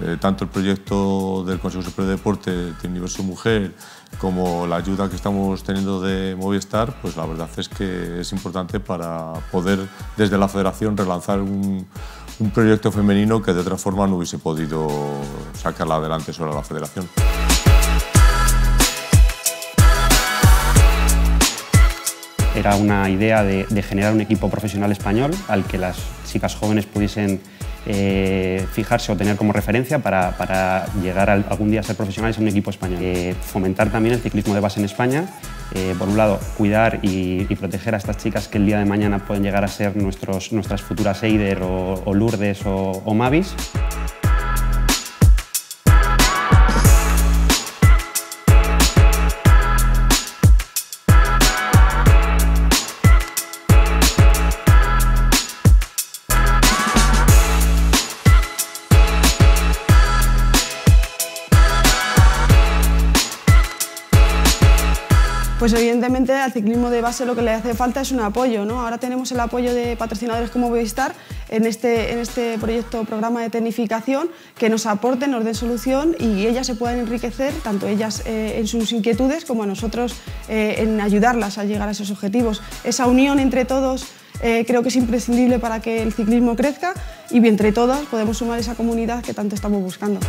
tanto el proyecto del Consejo Superior de Deporte de Universo Mujer como la ayuda que estamos teniendo de Movistar, pues la verdad es que es importante para poder desde la Federación relanzar un proyecto femenino que de otra forma no hubiese podido sacarla adelante sobre la Federación. Era una idea de generar un equipo profesional español al que las chicas jóvenes pudiesen fijarse o tener como referencia para llegar algún día a ser profesionales en un equipo español. Fomentar también el ciclismo de base en España. Por un lado, cuidar y proteger a estas chicas que el día de mañana pueden llegar a ser nuestras futuras Eider o Lourdes o Mavis. Pues evidentemente al ciclismo de base lo que le hace falta es un apoyo, ¿no? Ahora tenemos el apoyo de patrocinadores como Movistar en este proyecto, programa de tecnificación, que nos aporten, nos den solución y ellas se puedan enriquecer, tanto ellas en sus inquietudes como nosotros en ayudarlas a llegar a esos objetivos. Esa unión entre todos creo que es imprescindible para que el ciclismo crezca y entre todas podemos sumar esa comunidad que tanto estamos buscando.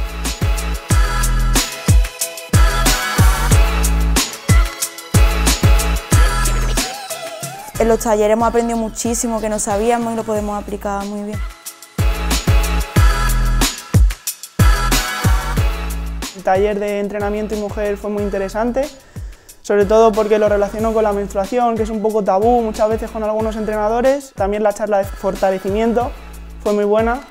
En los talleres hemos aprendido muchísimo que no sabíamos y lo podemos aplicar muy bien. El taller de entrenamiento y mujer fue muy interesante, sobre todo porque lo relaciono con la menstruación, que es un poco tabú muchas veces con algunos entrenadores. También la charla de fortalecimiento fue muy buena.